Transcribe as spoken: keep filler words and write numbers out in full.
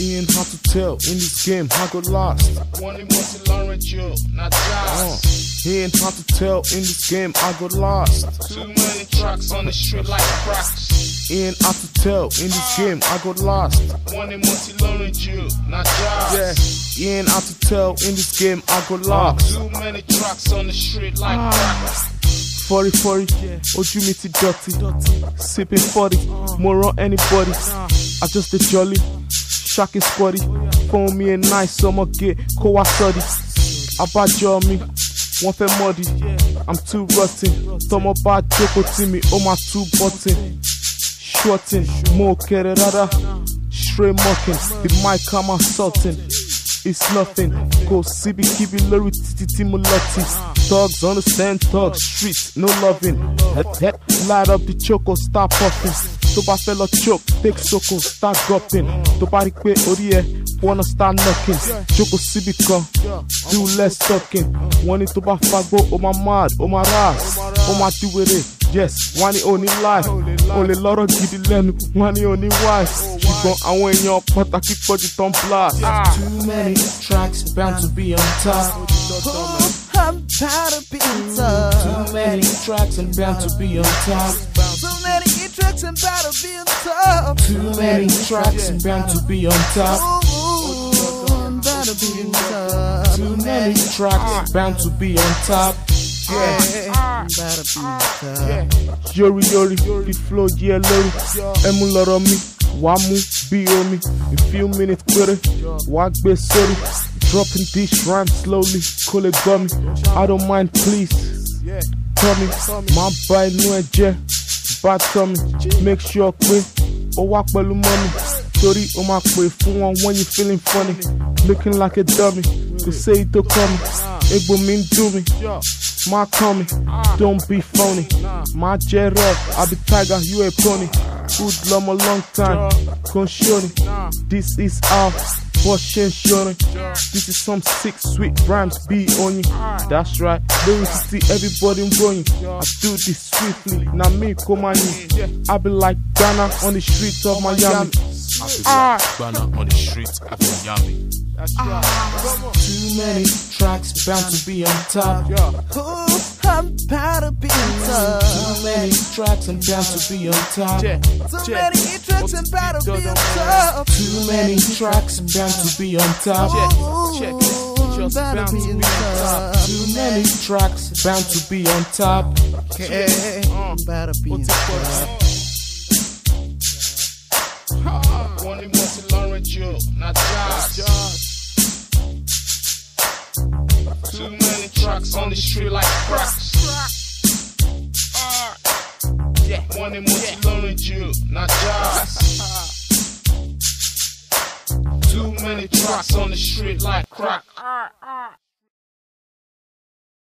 Ain't hard to tell in this game, I got lost. One Mos Hood, you, not just. Uh, ain't hard to tell in this game, I got lost. Too many trucks on the street like cracks. Ain't hard to tell in this game, I got lost. One Mos Hood, you, not just. Yeah, ain't hard to tell in this game, I got lost. Too many trucks on the street like cracks. forty forty, ojú mi ti dọ̀tí, sipping forty, mo rán anybody. I just a jolly, shocking squatty, phone me a nice summer get, kó wá sọ́ọ̀dì. Abájọ mi, wọ́n fẹ́ mọ́ọ̀dì, I'm too rotten, tọmọ bá jókòó tì mí, ó máa tú button. Shorting, mo kéré rárá, straight mocking, the mic I'm assaulting. It's nothing, kò síbi kíbi lórí títí tí mo lọ́tì. Thugs understand thugs, streets, no loving. Head, head, light up the choco, start puffing. Tó bá fẹ́ lọ choke, take soko, start gulping. Tó bá rí pé orí ẹ, wanna start knocking. Jókòó síbi kan, do less talking. Wọ́n ní tó bá fagbó, ó máa mad, ó máa ras, ó máa di wèrè. Yes, wọ́n ní ó ní life, ó lè lọ́rọ̀ gidi lẹ́nu, wọ́n ní ó ní wife. Ṣùgbọ́n àwọn èèyàn pàtàkì pọ̀jù tán blast. Too many tracks bound to be on top. I'm proud of being tough. Too many tracks and bound to be on top. So many tracks and bound to be on top. Too many tracks and bound to be on top. Ooh, I'm bound to be on top. Too many tracks bound to be on top. Yeah, I'm bound to be on top. Yori yori, the flow yeah lórí. Ẹ mú lọ́rọ̀ mi, wàá mú bí omi. A few minutes péré, wàá gbé sórí. Dropping these rhymes slowly, kó lè gbọ́ mi. I don't mind please, tell me. Má bá inú ẹ jẹ́, bá tọ́ mi. Make sure pé ó wá pẹ̀lú mọ́mi. Torí ó máa pè fún wọn when you feeling funny. Looking like a dummy, kò séyìí tó kọ́ mi. Egbò mi ń dùn mi. My coming, don't be phony. My jet up, I be tiger, you a pony. Good love a long time, con shorty. This is our portion shorty. This is some sick, sweet rhymes be on you. That's right, lyricist, everybody running. I do this swiftly, now me come on you. I be like Ghana on the streets of Miami. I be like Ghana on the streets of Miami. Too many tracks bound to be on top. Ooh, I'm proud of being tough. Too many tracks and bound to be on top. So many tracks and bound to be on top. Too many tracks bound to be on top. Ooh, I'm bound to be on top. Too many tracks bound to be on top. Yeah, I'm bound to be on top. One Mos Hood, you, not just. Too many trucks on the street like cracks. Yeah, one Mos Hood, you, not just. Too many trucks on the street like crack.